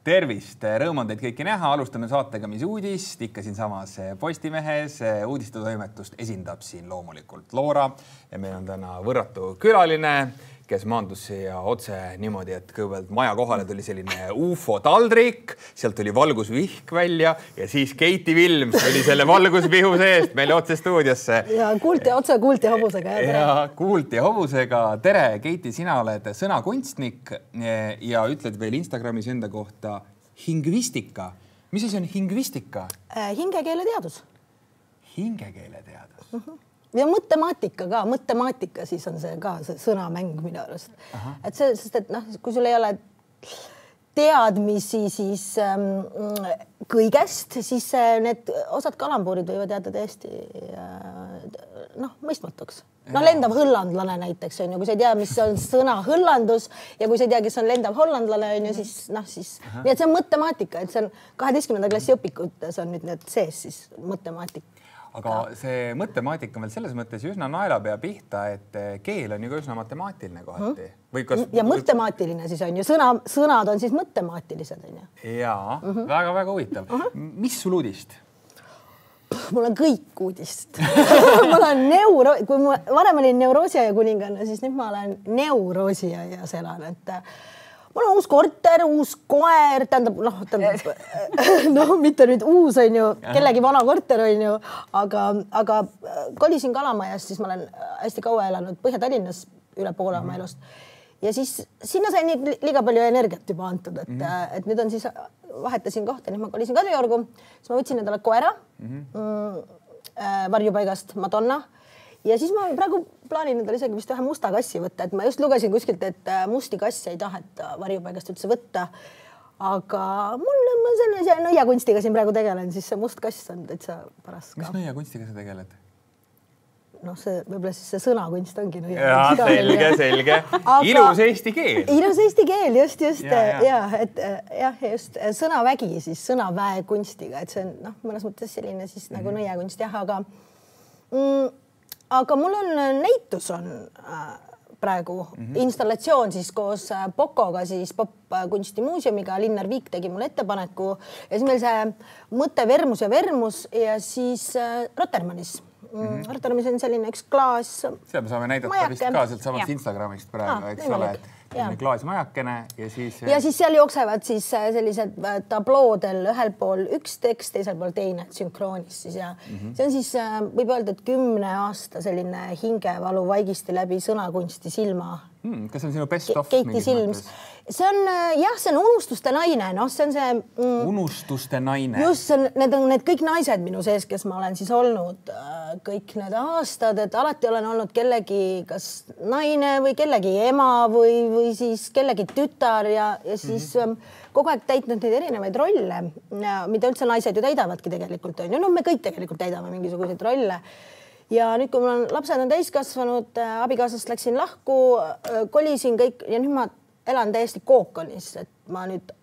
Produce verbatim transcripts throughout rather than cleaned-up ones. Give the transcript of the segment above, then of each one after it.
Tervist, rõõm on teid kõiki näha, alustame saatega Mis uudist, ikka siin samas Postimehes, uudistetoimetust esindab siin loomulikult Loora ja meil on täna võrratu külaline, kes maandus siia otse niimoodi, et kõigepealt maja kohale tuli selline U F O taldrik, sealt tuli valgusvihk välja ja siis Keiti Vilms tuli selle valgusvihu seest meile otse stuudiosse. Ja kuulti otse kuulti hobusega. Ja kuulti hobusega. Tere, Keiti, sina oled sõnakunstnik ja ütled veel Instagramis enda kohta hingvistika. Mis asi on hingvistika? Hingekeeleteadus. Hingekeeleteadus. Uh -huh. Ja mõttemaatika ka, mõttemaatika siis on see ka see sõnamäng minu arust. Et see, sest et noh, kui sul ei ole teadmisi siis ähm, kõigest, siis need osad kalambuurid võivad jääda täiesti äh, noh, mõistmatuks. No lendav hõllandlane näiteks on ju, kui sa ei tea, mis on sõna hõllandus ja kui sa ei tea, kes on lendav hõllandlane on ju, siis noh, siis Aha. nii et see on mõttemaatika, et see on kaheteistkümnenda klassi õpikutes on nüüd need sees siis mõttemaatika. Aga see mõttemaatika on veel selles mõttes üsna naelapea pihta, et keel on ju ka üsna matemaatiline kohati. Või kas... Ja mõttemaatiline siis on ju, sõna, sõnad on siis mõttemaatilised on ju. Jaa, uh-huh. väga, väga huvitav. Uh-huh. Mis sul uudist? Mul on kõik uudist. Mul on neuro... Kui ma varem olin neuroosia kuninganna, siis nüüd ma olen neuroosia ja selan, et mul on uus korter, uus koer, tähendab, noh, tähendab, no mitte nüüd uus on ju, kellegi vana korter on ju, aga, aga kolisin Kalamajast, siis ma olen hästi kaua elanud Põhja-Tallinnas üle poole oma elust. Ja siis sinna sai nii liiga palju energiat juba antud, et, mm -hmm. et nüüd on siis, vahetasin kohta, nüüd ma kolisin Kadriorgu, siis ma võtsin endale koera mm -hmm. varjupaigast Madonna. Ja siis ma praegu plaanin endale isegi vist ühe musta kassi võtta, et ma just lugesin kuskilt, et musti kassi ei taheta varjupaigast üldse võtta. Aga mul ma sellise nõiakunstiga siin praegu tegelen, siis see must kass on täitsa paras ka. Mis nõiakunstiga sa tegeled? Noh, see võib-olla siis see sõnakunst ongi nõiakunst. Ja, selge, selge. Ilus eesti keel. Ilus eesti keel, just, just. Ja, ja. ja et jah, just sõnavägi siis sõnaväe kunstiga, et see on noh, mõnes mõttes selline siis mm -hmm. nagu nõiakunst jah, aga mm, Aga mul on näitus on praegu mm -hmm. installatsioon siis koos Pokoga siis popkunstimuuseumiga. Linnar Viik tegi mulle ettepaneku ja siis meil see mõte Vermus ja Vermus ja siis Rotermannis. Mm -hmm. Rotermannis on selline üks klaas. Seda me saame näidata majake. Vist ka sealt samast ja. Instagramist praegu, ah, eks ole, et klaasmajakene ja siis... Ja siis seal jooksevad siis sellised tabloodel ühel pool üks tekst, teisel pool teine sünkroonis siis ja mm -hmm. see on siis, võib öelda, et kümne aasta selline hingevalu vaigisti läbi sõnakunsti silma. Mm, kas on sinu best of Keiti Silms? See on, jah, see on unustuste naine, noh, see on see... Mm, unustuste naine. Just, see on, need on need kõik naised minu sees, kes ma olen siis olnud kõik need aastad, et alati olen olnud kellegi kas naine või kellegi ema või, või siis kellegi tütar ja, ja siis mm -hmm. kogu aeg täitnud neid erinevaid rolle, mida üldse naised ju täidavadki tegelikult on ju. No me kõik tegelikult täidame mingisuguseid rolle. Ja nüüd, kui mul on lapsed on täiskasvanud, abikaasast läksin lahku, kolisin kõik ja nüüd ma elan täiesti kookonis, et ma nüüd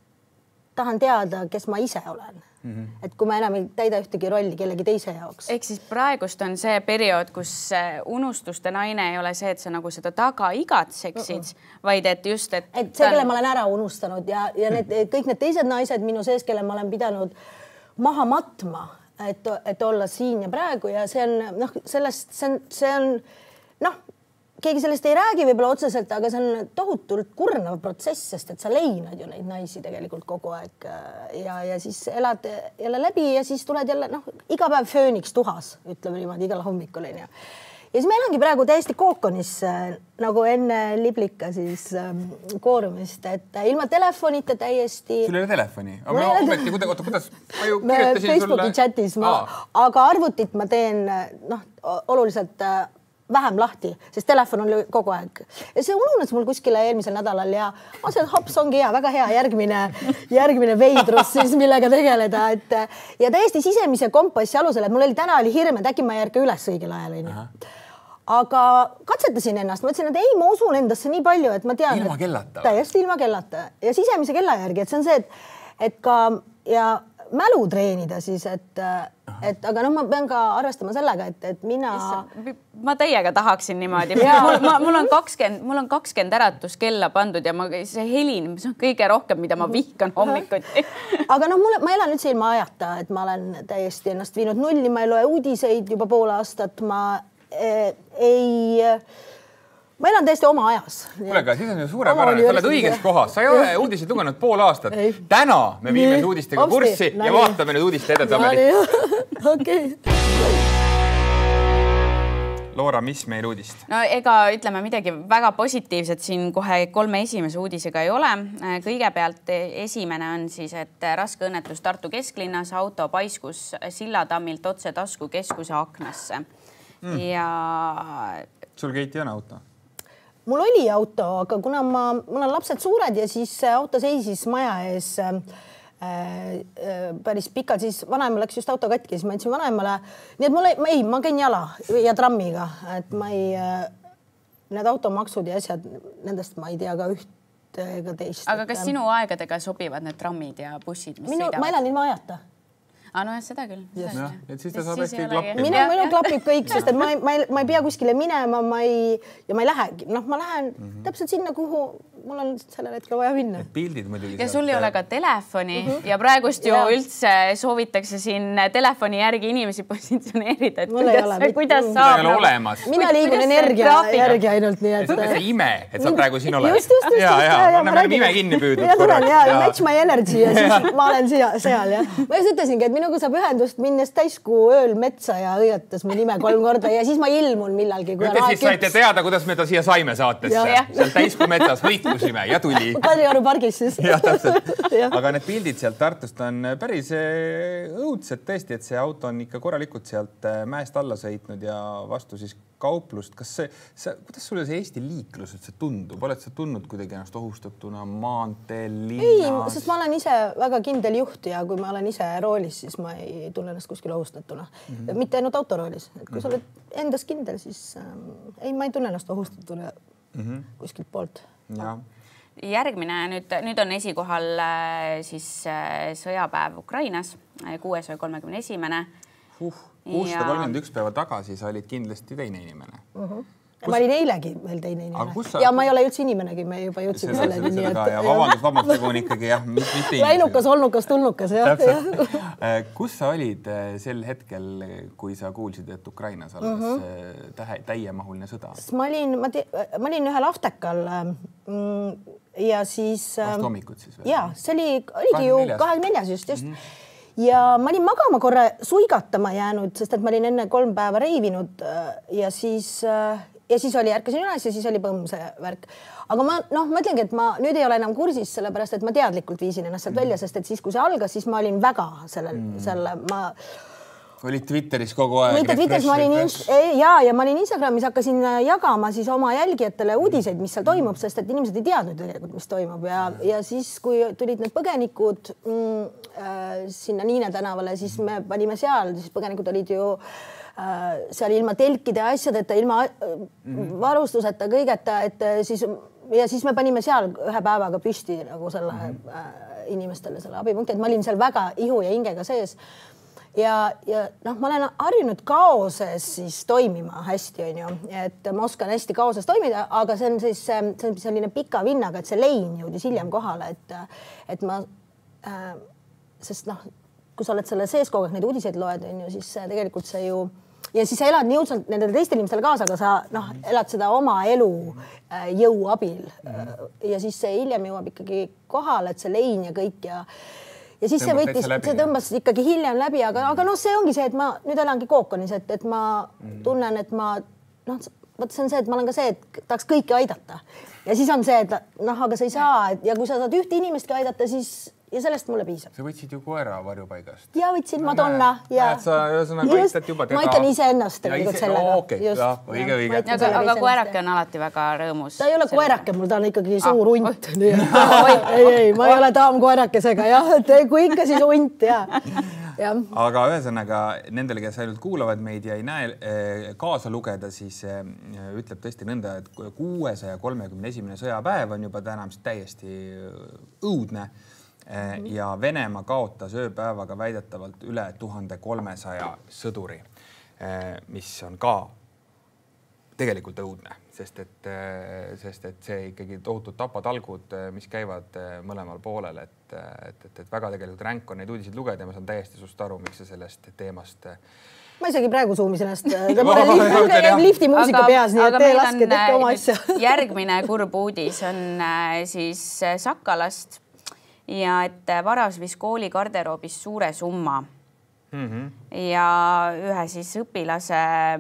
tahan teada, kes ma ise olen. Mm-hmm. Et kui ma enam ei täida ühtegi rolli kellegi teise jaoks. Ehk siis praegust on see periood, kus unustuste naine ei ole see, et sa nagu seda taga igatseksid, uh-uh. vaid et just, et... Et see, kelle ma olen ära unustanud ja, ja need, kõik need teised naised minu sees, kelle ma olen pidanud maha matma, et, et olla siin ja praegu ja see on, noh, sellest, see on, see on, noh, keegi sellest ei räägi võib-olla otseselt, aga see on tohutult kurnav protsess, sest et sa leinad ju neid naisi tegelikult kogu aeg ja, ja siis elad jälle läbi ja siis tuled jälle, noh, iga päev fööniks tuhas, ütleme niimoodi igal hommikul. Ja, ja siis me elangi praegu täiesti kookonis nagu enne Liblika siis ähm, koorumist, et ilma telefonita täiesti... Sul ei ole telefoni? Aga ma ometi, kuidas, kuidas ma ju kirjutasin Facebooki sulle... chatis, ma, aga arvutit ma teen noh, oluliselt vähem lahti, sest telefon on kogu aeg. Ja see ununes mul kuskile eelmisel nädalal ja ma see hops ongi hea, väga hea järgmine, järgmine veidrus siis, millega tegeleda. Et, ja täiesti sisemise kompassi alusel, et mul oli täna oli hirm, et äkki ma ei ärka üles õigel ajal. Aga katsetasin ennast, ma ütlesin, et ei, ma usun endasse nii palju, et ma tean... Ilma kellata. Täiesti ilma kellata. Ja sisemise kella järgi, et see on see, et, et ka... Ja mälu treenida siis, et, et aga noh, ma pean ka arvestama sellega, et, et mina... Ma teiega tahaksin niimoodi. Mul, ma, mul on kakskümmend, mul on kakskümmend äratuskella pandud ja ma, see helin, see on kõige rohkem, mida ma vihkan hommikuti. Aga noh, mulle, ma elan üldse ilma ajata, et ma olen täiesti ennast viinud nulli, ma ei loe uudiseid juba pool aastat, ma eh, ei... Ma elan täiesti oma ajas. Kuule, aga siis on ju suurepärane, sa oled õiges kohas, sa ei ole uudiseid lugenud pool aastat. Täna me viime nii, uudistega kurssi ja vaatame nüüd uudiste edetabelit. Okei. Loora, mis meil uudist? No ega ütleme midagi väga positiivset siin kohe kolme esimese uudisega ei ole. Kõigepealt esimene on siis, et raske õnnetus Tartu kesklinnas, auto paiskus Sillatammilt otse tasku keskuse aknasse. Mm. Ja... Sul Keiti on auto? Mul oli auto, aga kuna ma, mul on lapsed suured ja siis auto seisis maja ees äh, äh, päris pikalt, siis vanaema läks just auto katki, siis ma ütlesin vanaemale, nii et mul ei, ma, ei, ma käin jala ja trammiga, et ma ei, äh, need automaksud ja asjad, nendest ma ei tea ka üht ega teist. Aga kas et, sinu aegadega sobivad need trammid ja bussid, mis minu, sõidavad? Ma elan ilma ajata. Ah, no seda küll. Yes. Ja, et siis ta saab äkki klappi. Minu, minu klapib kõik, sest et ma ei, ma ei, ma ei pea kuskile minema, ma ei, ja ma ei lähegi. Noh, ma lähen mm -hmm. täpselt sinna, kuhu mul on sellel hetkel vaja minna. Et pildid muidugi. Ja sul ei ole ka telefoni mm -hmm. ja praegust ju ja. üldse soovitakse siin telefoni järgi inimesi positsioneerida, et mul kuidas, kuidas saab. Nagu... Olemas. Mina liigun energia järgi ainult nii, et... See ime, et sa praegu siin oled. Just, just, just. Ja, ja, ma olen ime kinni püüdnud. Ja tulen, ja, ja match my energy ja siis ma olen siia, seal, ja. Ma just ütlesingi, et minuga saab ühendust minnes täiskuu ööl metsa ja õietas mu nime kolm korda ja siis ma ilmun millalgi. Nüüd te siis saite teada, kuidas me ta siia saime saatesse. Seal täiskuu metsas võitlusime ja tuli. Kadrioru pargis siis. Jah, täpselt. Aga need pildid sealt Tartust on päris õudsed tõesti, et see auto on ikka korralikult sealt mäest alla sõitnud ja vastu siis kauplust. Kas see, see, kuidas sulle see Eesti liiklus üldse tundub? Oled sa tundnud kuidagi ennast ohustatuna maanteel, linnas? Ei, sest ma olen ise väga kindel juht ja kui ma olen ise roolis, siis ma ei tunne ennast kuskil ohustatuna. Mm -hmm. Mitte ainult autoroolis. Et kui sa oled endas kindel, siis ähm, ei, ma ei tunne ennast ohustatuna mm -hmm. kuskilt poolt. Ja. Järgmine nüüd, nüüd on esikohal siis sõjapäev Ukrainas, kuuesaja kolmekümne esimene. Uh, kuussada kolmkümmend üks päeva tagasi sa olid kindlasti teine inimene. Uh -huh. Kus... Ma olin eilegi veel teine inimene. Sa... Ja ma ei ole üldse inimenegi, me juba jõudsime selleni. Nii, et... ja vabandus, vabandus, tegu on ikkagi jah, mitte inimene. Läinukas, olnukas, tulnukas. Jah. Kus sa olid sel hetkel, kui sa kuulsid, et Ukrainas algas uh -huh. tähe, täiemahuline sõda? Ma olin, ma, te, ma olin ühel aftekal ja siis... Vast hommikut siis veel? Jaa, see oli, oligi ju kahekümne neljas just, just. Mm -hmm. Ja ma olin magama korra suigatama jäänud, sest et ma olin enne kolm päeva reivinud ja siis... Ja siis oli ärkasin üles ja siis oli põmm see värk. Aga ma, noh, ma ütlengi, et ma nüüd ei ole enam kursis, sellepärast, et ma teadlikult viisin ennast sealt välja, sest et siis, kui see algas, siis ma olin väga sellel, mm. selle, ma... Olid Twitteris kogu aeg. Mitte Twitteris, ma olin, ja, ja ma olin Instagramis, hakkasin jagama siis oma jälgijatele uudiseid, mis seal toimub, sest et inimesed ei teadnud tegelikult, mis toimub. Ja, ja siis, kui tulid need põgenikud mm, äh, sinna Niine tänavale, siis me panime seal, siis põgenikud olid ju seal ilma telkide asjadeta, ilma varustuseta, kõigeta, et siis ja siis me panime seal ühe päevaga püsti nagu selle mm-hmm. inimestele selle abipunkti, et ma olin seal väga ihu ja hingega sees. Ja, ja noh, ma olen harjunud kaoses siis toimima hästi, on ju, et ma oskan hästi kaoses toimida, aga see on siis see on selline pika vinnaga, et see lein jõudis hiljem kohale, et, et ma, äh, sest noh, kui sa oled selle sees kogu aeg neid uudiseid loed, on ju, siis tegelikult see ju ja siis sa elad nii õudselt nendele teistele inimestele kaasa, aga sa noh, elad seda oma elu äh, jõu abil mm-hmm. ja siis see hiljem jõuab ikkagi kohale, et see lein ja kõik ja ja siis see võttis, see tõmbas ikkagi hiljem läbi, aga, aga noh, see ongi see, et ma nüüd elangi kookonis, et, et ma mm-hmm. tunnen, et ma noh, võt see on see, et ma olen ka see, et tahaks kõiki aidata ja siis on see, et noh, aga sa ei saa et, ja kui sa saad ühte inimestki aidata, siis ja sellest mulle piisab. Sa võtsid ju koera varjupaigast. Ja võtsin no, Madonna. Ja... Näed, sa ühesõnaga aitad juba teda. Ma aitan ise ennast tegelikult sellega. No, okei, okay. ja, õige, õige. Aga, aga koerake on alati väga rõõmus. Ta ei ole koerake, mul ta on ikkagi suur hunt. Ah, ei, ei, ma ei ole taam koerakesega, jah. Kui ikka siis hunt, jah. Ja. Aga ühesõnaga nendele, kes ainult kuulavad meid ja ei näe kaasa lugeda, siis ütleb tõesti nõnda, et kuuesaja kolmekümne esimene sõjapäev on juba täna täiesti õudne. ja Venemaa kaotas ööpäevaga väidetavalt üle tuhande kolmesaja sõduri, mis on ka tegelikult õudne, sest et, sest et see ikkagi tohutud tapatalgud, mis käivad mõlemal poolel, et, et, et, et väga tegelikult ränk on neid uudiseid lugeda ja ma saan täiesti sust aru, miks sa sellest teemast ma isegi praegu suumisin ennast, lifti muusika peas, nii et te laske tehke oma asja. Järgmine kurb uudis on siis Sakalast ja et varas viis kooli garderoobis suure summa mm-hmm. ja ühe siis õpilase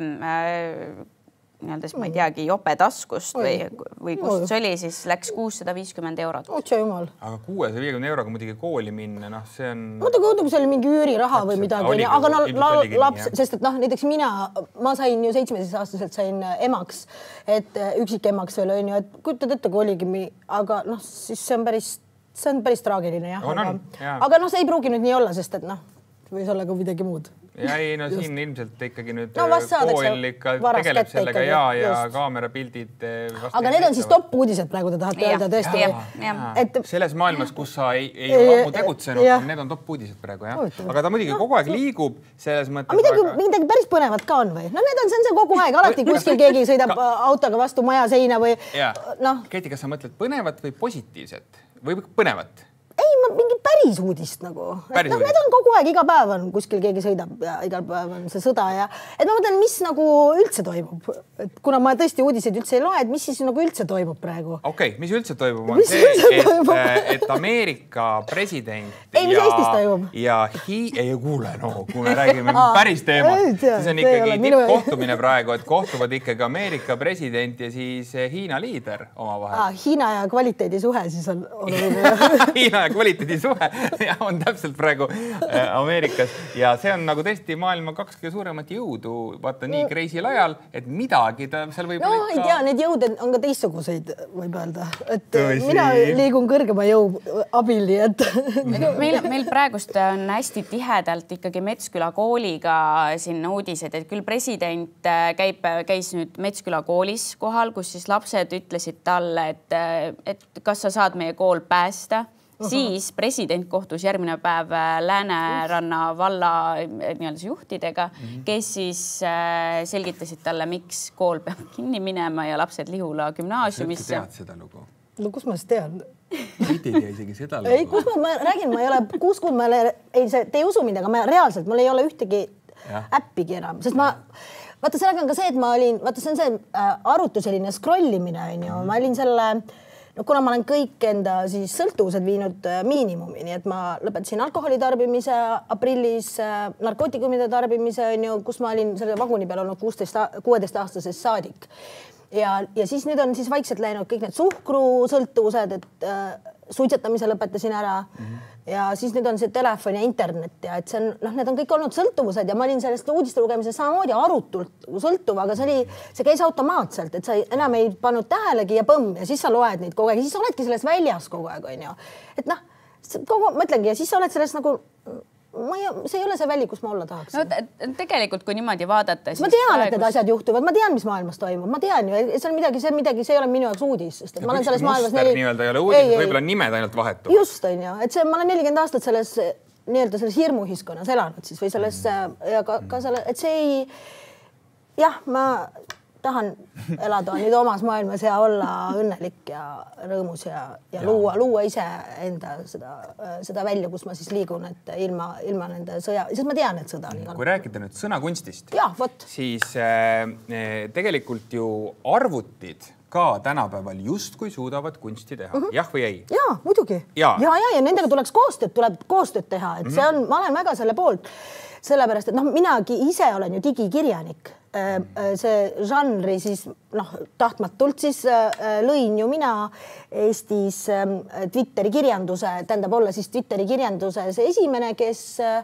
nii-öelda, ma ei teagi, jope taskust või, või kust see oli, siis läks kuussada viiskümmend eurot. Otse jumal. Aga kuuesaja viiekümne euroga muidugi kooli minna, noh, see on... Mõtle, kui see oli mingi üüriraha või midagi, aga no laps, sest et noh, näiteks mina, ma sain ju seitsmeteistaastaselt sain emaks, et üksik emaks veel on ju, et kujutad ette, kui oligi, aga noh, siis see on päris, see on päris traagiline, jah. On, aga, on, jah. aga noh, see ei pruugi nüüd nii olla, sest et noh, võis olla ka midagi muud. Ja ei, no siin ilmselt ikkagi nüüd no, kool ikka tegeleb sellega ja, ja kaamerapildid. Aga need on siis top uudised praegu, te tahate öelda tõesti. Ja, ja. Et... Selles maailmas, kus sa ei, ei ole ammu tegutsenud, need on top uudised praegu, jah. Aga ta muidugi kogu aeg liigub selles mõttes. Midagi, midagi päris põnevat ka on või? No need on, see on see kogu aeg, alati kuskil keegi sõidab autoga vastu maja seina või noh. Keiti, kas sa mõtled põnevat või positiivset või põnevat? Ei, ma mingi päris uudist nagu. Et noh, need on kogu aeg, iga päev on kuskil keegi sõidab ja igal päev on see sõda ja et ma mõtlen, mis nagu üldse toimub. Et kuna ma tõesti uudiseid üldse ei loe, et mis siis nagu üldse toimub praegu? Okei, okay, mis üldse toimub on mis see, et, et Ameerika president ei, mis ja, Eestis toimub? Ja hi... Ei kuule, no, kui me räägime päris teemast, siis on ikkagi tippkohtumine praegu, et kohtuvad ikkagi Ameerika president ja siis Hiina liider oma vahel. Ah, Hiina ja kvaliteedisuhe siis on oluline. Hiina kvaliteedisuhe ja on täpselt praegu Ameerikas ja see on nagu tõesti maailma kaks kõige suuremat jõudu, vaata nii kreisil ajal, et midagi ta seal võib no, olla ikka... No ei tea, need jõud on ka teistsuguseid, võib öelda, et Tõsi. Mina liigun kõrgema jõu abil, nii et... meil, meil praegust on hästi tihedalt ikkagi Metsküla kooliga sinna uudised, et küll president käib, käis nüüd Metsküla koolis kohal, kus siis lapsed ütlesid talle, et, et kas sa saad meie kool päästa. Uh-huh. Siis president kohtus järgmine päev Lääneranna valla nii-öelda juhtidega, uh-huh. kes siis äh, selgitasid talle, miks kool peab kinni minema ja lapsed Lihula gümnaasiumisse. Sa tead seda lugu? No kus ma siis tean? Ei tea isegi seda lugu. Ei, kus ma, ma räägin, ma ei ole kuus kuud, ma ei, ei, see, te ei usu mind, aga ma reaalselt, mul ei ole ühtegi ja. Äppigi enam, sest ma vaata, sellega on ka see, et ma olin, vaata, see on see äh, arutu selline scrollimine, on ju, ma olin selle no kuna ma olen kõik enda siis sõltuvused viinud miinimumi, nii et ma lõpetasin alkoholi tarbimise aprillis, narkootikumide tarbimise, on ju, kus ma olin selle vaguni peal olnud kuusteist, kuueteist aastasest saadik. Ja, ja siis nüüd on siis vaikselt läinud kõik need suhkrusõltuvused, et äh, suitsetamise lõpetasin ära mm-hmm. ja siis nüüd on see telefon ja internet ja et see on, noh, need on kõik olnud sõltuvused ja ma olin sellest uudiste lugemisest samamoodi arutult sõltuv, aga see oli, see käis automaatselt, et sa enam ei pannud tähelegi ja põmm ja siis sa loed neid kogu aeg ja siis sa oledki selles väljas kogu aeg, on ju. Et noh, kogu, mõtlengi ja siis sa oled selles nagu ma ei, see ei ole see väli, kus ma olla tahaks. No, tegelikult, kui niimoodi vaadata... Ma tean, praegus... et need asjad juhtuvad. Ma tean, mis maailmas toimub. Ma tean ju, see on midagi, see, midagi, see ei ole minu jaoks uudis. Sest, et ma olen selles maailmas... Neli... nii-öelda ei ole uudis, võib-olla nimed ainult vahetu. Just on ju, et see, ma olen nelikümmend aastat selles, nii-öelda selles hirmuühiskonnas elanud siis või selles mm. ja ka, ka selle, et see ei... Jah, ma tahan elada nüüd omas maailmas ja olla õnnelik ja rõõmus ja, ja, ja. Luua, luua ise enda seda, seda välja, kus ma siis liigun, et ilma, ilma nende sõja, sest ma tean, et sõda on igal. Kui rääkida nüüd sõnakunstist, ja, võt. siis äh, tegelikult ju arvutid ka tänapäeval justkui suudavad kunsti teha. Uh-huh. Jah või ei? Jaa, muidugi. Ja, ja, ja, ja nendega tuleks koostööd, tuleb koostööd teha, et see on, ma olen väga selle poolt. Sellepärast, et noh, minagi ise olen ju digikirjanik. See žanri siis, noh, tahtmatult siis lõin ju mina Eestis Twitteri kirjanduse, tähendab olla siis Twitteri kirjanduse see esimene, kes,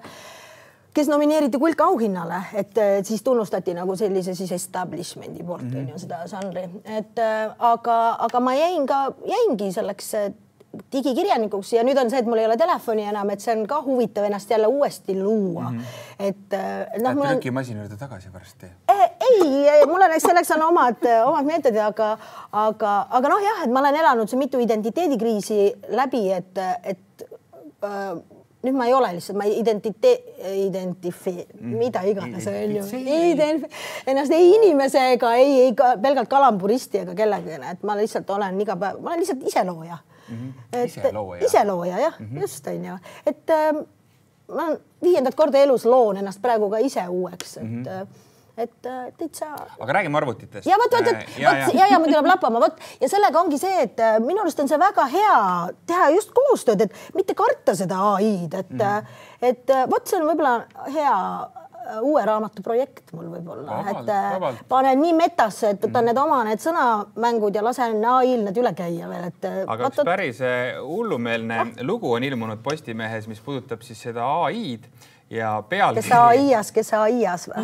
kes nomineeriti Kulka auhinnale, et siis tunnustati nagu sellise siis establishmendi poolt mm. ju seda žanri. Et, aga, aga ma jäin ka, jäingi selleks digikirjanikuks ja nüüd on see, et mul ei ole telefoni enam, et see on ka huvitav ennast jälle uuesti luua. Mm-hmm. Et, no, et trükimasin juurde tagasi varsti? Ei, mul on, selleks on omad, omad meetodid, aga, aga, aga noh jah, et ma olen elanud see mitu identiteedikriisi läbi, et, et nüüd ma ei ole lihtsalt, ma identite, identifi, mida iganes on ju. Ennast ei inimese ega ei, ei ka, pelgalt kalamburisti ega kellegi, et ma lihtsalt olen iga päev, ma olen lihtsalt iselooja. Mm-hmm. Iselooja. Iselooja, jah, mm-hmm. just on ju. Et äh, ma viiendat korda elus loon ennast praegu ka ise uueks, et mm-hmm. et täitsa... Aga räägime arvutitest. Ja, võt, võt, võt, ja, ja. ja, ja ma tuleb lappama, võt, ja sellega ongi see, et minu arust on see väga hea teha just koostööd, et mitte karta seda A I-d, et, mm. et võt, see on võib-olla hea uue raamatu projekt mul võib-olla, et vabalt. Panen nii metasse, et võtan mm. need oma need sõnamängud ja lasen A I-l need üle käia veel, et... Aga üks päris hullumeelne ah. lugu on ilmunud Postimehes, mis puudutab siis seda A I-d ja pealkiri... Kes A I-as, kes A I-as või?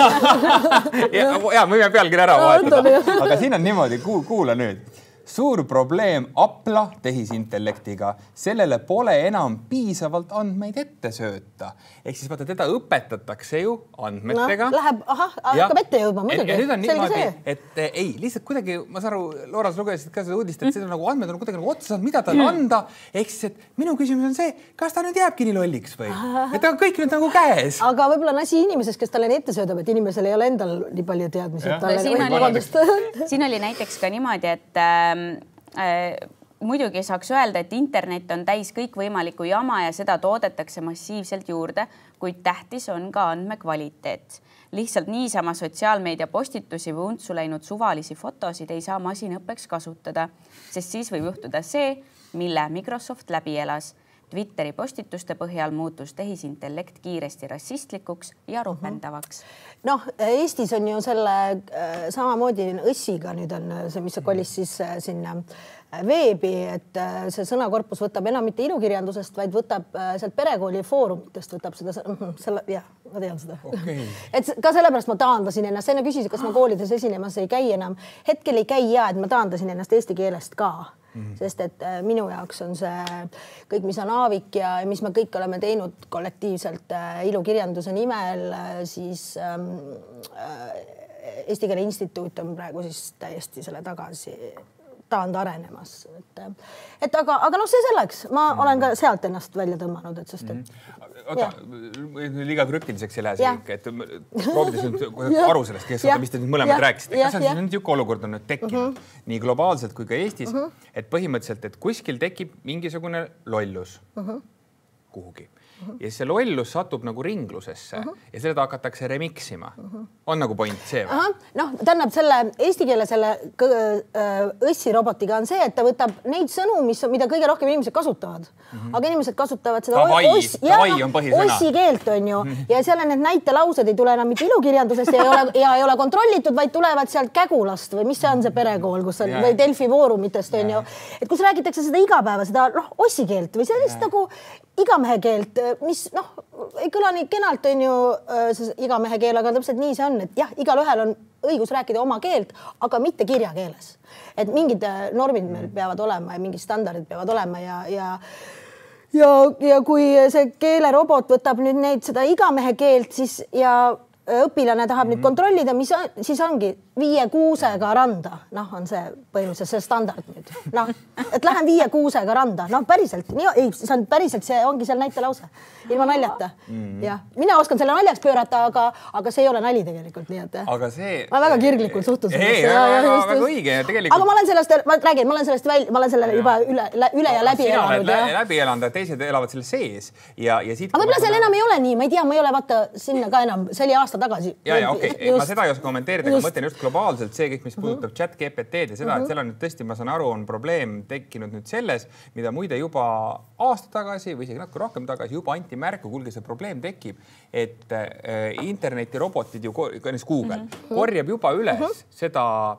ja, ja, me võime pealkiri ära vahetada. Aga siin on niimoodi, kuula nüüd. Suur probleem Apla tehisintellektiga. Sellele pole enam piisavalt andmeid ette sööta. Ehk siis vaata, teda õpetatakse ju andmetega. No, läheb, ahah, hakkab ette jõudma muidugi. Ja nüüd on niimoodi, et ei, lihtsalt kuidagi, ma saan aru, Looras lugesid ka seda uudist, et seda nagu andmed on kuidagi nagu otsa saanud, mida tal anda. Ehk siis, et minu küsimus on see, kas ta nüüd jääbki nii lolliks või? Et ta on kõik nüüd nagu käes. Aga võib-olla on asi inimeses, kes talle ette söödab, et inimesel ei ole endal nii palju teadmisi. Siin oli, siin oli näiteks ka niimoodi, et äh, muidugi saaks öelda, et internet on täis kõikvõimaliku jama ja seda toodetakse massiivselt juurde, kuid tähtis on ka andmekvaliteet. Lihtsalt niisama sotsiaalmeedia postitusi või untsu läinud suvalisi fotosid ei saa masinõppeks kasutada, sest siis võib juhtuda see, mille Microsoft läbi elas. Twitteri postituste põhjal muutus tehisintellekt kiiresti rassistlikuks ja ropendavaks. Noh, Eestis on ju selle samamoodi õssiga nüüd on see, mis see kolis siis sinna veebi, et see sõnakorpus võtab enam mitte ilukirjandusest, vaid võtab sealt perekooli foorumitest, võtab seda, selle, jah, ma tean seda. Okay. Et ka sellepärast ma taandasin ennast, enne küsisin, kas ma koolides esinemas ei käi enam. Hetkel ei käi ja, et ma taandasin ennast eesti keelest ka. Mm-hmm. Sest et minu jaoks on see kõik, mis on aavik ja mis me kõik oleme teinud kollektiivselt ilukirjanduse nimel, siis ähm, Eesti Keele Instituut on praegu siis täiesti selle tagasi taand arenemas. Et, et aga, aga noh, see selleks. Ma mm-hmm. olen ka sealt ennast välja tõmmanud, et sest et... Oota, liiga krüptiliseks ei lähe see kõik, et proovides nüüd aru sellest, kes oota, mis te nüüd mõlemad rääkisite. Kas on siis nüüd üks olukord on nüüd tekkinud nii globaalselt kui ka Eestis, et põhimõtteliselt, et kuskil tekib mingisugune lollus kuhugi. Ja see lollus satub nagu ringlusesse uh -huh. ja seda hakatakse remiksima. Uh -huh. On nagu point see või? Noh, tähendab selle eesti keele selle õssi robotiga on see, et ta võtab neid sõnu, mis, mida kõige rohkem inimesed kasutavad. Uh -huh. Aga inimesed kasutavad seda tavai, os, tavai on põhisõna. Ossi keelt on ju. Uh -huh. Ja seal on need näitelaused ei tule enam mitte ilukirjandusest ja ei ole, ja ei ole kontrollitud, vaid tulevad sealt Kägulast või mis see on see perekool, kus on, yeah. või Delfi foorumitest on yeah. ju. Et kus räägitakse seda igapäeva, seda noh, ossi keelt või sellist yeah. nagu igamehe keelt, mis noh, ei kõla nii kenalt on ju see igamehe keel, aga täpselt nii see on, et jah, igal ühel on õigus rääkida oma keelt, aga mitte kirjakeeles. Et mingid normid meil peavad olema ja mingid standardid peavad olema ja, ja ja, ja kui see keelerobot võtab nüüd neid seda igamehe keelt, siis ja õpilane tahab nüüd kontrollida, mis on, siis ongi viie kuusega randa. Noh, on see põhimõtteliselt see standard nüüd. Noh, et lähen viie kuusega randa. Noh, päriselt. Nii, ei, see on päriselt, see ongi seal näitelause. Ilma naljata. Mm-hmm. Ja, mina oskan selle naljaks pöörata, aga, aga see ei ole nali tegelikult. Nii, et, aga see... Ma väga kirglikult suhtus. Ei, ja, väga, ja, väga õige. Tegelikult... Aga ma olen sellest, ma räägin, ma olen sellest väl, ma olen selle juba üle, üle ja läbi elanud. Sina oled läbi elanud, teised elavad selle sees. Ja, ja siit... Aga võib-olla seal enam ei ole nii. Ma ei tea, ma ei ole vaata sinna ka enam. See oli aasta tagasi. Ja, ja okei. Okay. Ma seda ei oska kommenteerida, aga mõtlen just globaalselt see kõik, mis puudutab uh-huh. chat G P T-d ja seda, et seal on nüüd tõesti, ma saan aru, on probleem tekkinud nüüd selles, mida muide juba aasta tagasi või isegi natuke rohkem tagasi juba anti märku, kuulge see probleem tekib, et äh, internetirobotid ju, näiteks Google, uh-huh. korjab juba üles uh-huh. seda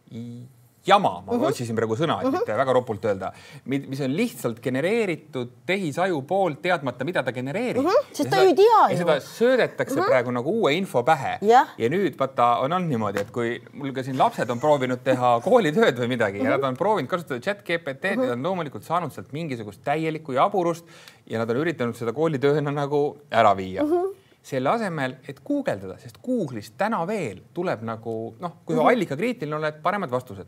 jama, ma uh-huh. otsisin praegu sõna, et uh-huh. väga ropult öelda, mis on lihtsalt genereeritud tehisaju poolt teadmata, mida ta genereerib. Uh-huh. Sest ta ei tea ju. Ja seda söödetakse uh-huh. praegu nagu uue info pähe. Yeah. Ja nüüd vaata on on niimoodi, et kui mul ka siin lapsed on proovinud teha koolitööd või midagi uh-huh. ja nad on proovinud kasutada chat G P T-d uh-huh. ja on loomulikult saanud sealt mingisugust täielikku jaburust ja nad on üritanud seda koolitööna nagu ära viia. Uh-huh. Selle asemel, et guugeldada, sest Google'ist täna veel tuleb nagu, noh, kui uh-huh. allika kriitiline oled, paremad vastused.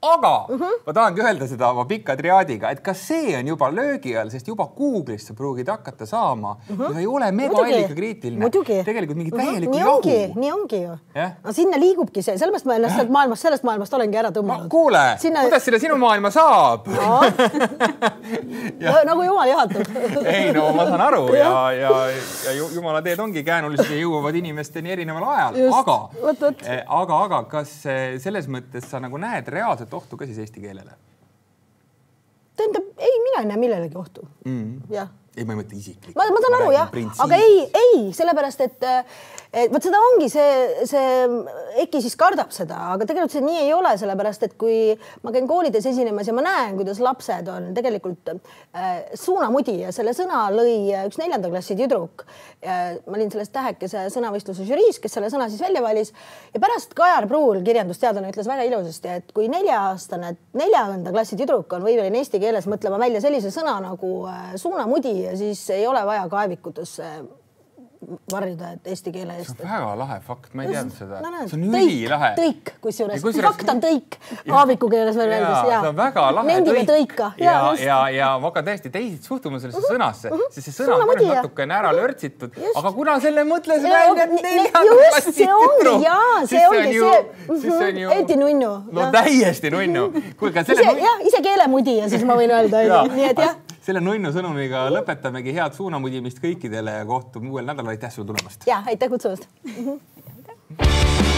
aga uh -huh. ma tahangi öelda seda oma pika triaadiga, et kas see on juba löögi all, sest juba Google'ist sa pruugid hakata saama uh -huh. ja ei ole megaallika kriitiline. Tegelikult mingi täielikku nii jahu. Ongi, nii ongi ju. No sinna liigubki see, sellepärast ma ennast maailmast, sellest maailmast olengi ära tõmmanud. No, kuule, sinna... kuidas sinna sinu maailma saab? No. ja. Nagu jumal juhatab. ei no ma saan aru ja, ja, ja jumala teed ongi käänulised ja jõuavad inimesteni erineval ajal. Just. Aga, võt, võt. aga, aga kas selles mõttes sa nagu näed reaalset ohtu ka siis eesti keelele? Tähendab, ei, mina ei näe millelegi ohtu. Mm. Jah. Ei, ma ei mõtle isiklik. Ma, ma saan aru, jah. Aga ei, ei, sellepärast, et, et võt seda ongi, see, see Eki siis kardab seda, aga tegelikult see nii ei ole, sellepärast, et kui ma käin koolides esinemas ja ma näen, kuidas lapsed on tegelikult äh, suunamudi ja selle sõna lõi üks neljanda klassi tüdruk. Ma olin sellest tähekese sõnavõistluse žüriis, kes selle sõna siis välja valis ja pärast Kajar Pruul, kirjandusteadlane, ütles väga ilusasti, et kui nelja-aastane, neljanda klassi tüdruk on võimeline eesti keeles mõtlema välja sellise sõna nagu äh, suunamudi ja siis ei ole vaja kaevikutesse varjuda, et eesti keele eest. See on väga lahe fakt, ma ei teadnud seda. No, see on ülilahe. Tõik, kusjuures. Fakt on tõik, kaaviku keeles veel öeldes. See on väga lahe. Nendime tõika. Ja, ja, ja ma hakkan täiesti teised suhtuma sellesse uh -huh. sõnasse, uh -huh. sest see sõna on natukene ära lörtsitud, aga kuna selle mõtles välja neljanda klassi tüdruk, siis see on ju, siis see on ju, eriti nunnu. No täiesti nunnu. Jah, ise keelemudi ja siis ma võin öelda, nii et jah. Selle nunnu sõnumiga lõpetamegi head suunamudimist kõikidele ja kohtume uuel nädalal. Aitäh sulle tulemast. Ja, aitäh kutsumast.